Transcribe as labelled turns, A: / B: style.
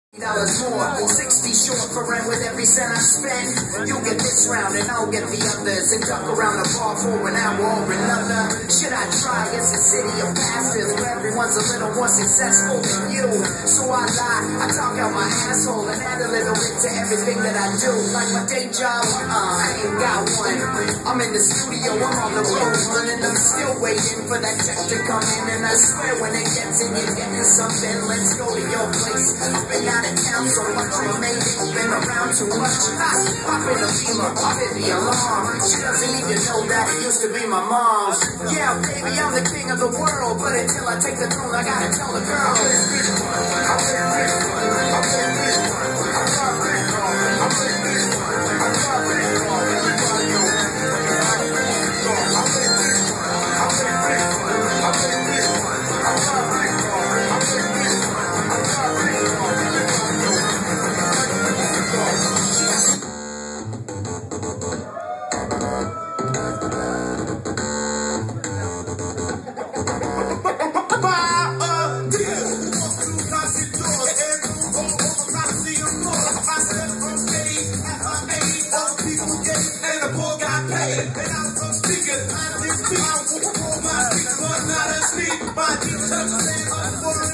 A: $60 more, 60 short for rent with every cent I spend. You get this round and I'll get the others, and duck around the bar for an hour or another. Should I try? It's a city of bastards where everyone's a little more successful than you. So I lie, I talk out my asshole and add a little bit to everything that I do. Like my day job, I ain't got one. I'm in the studio, I'm on the road running, I'm still waiting for that check to come in. And I swear when it gets in, you get you something. Let's go to your place. I've been out of town so much, I made it, been around too much. Pop in the Beamer, pop in the alarm. She doesn't even know that it used to be my mom's. Yeah, baby, I'm the king of the world, but until I take the throne, I gotta tell the girl. My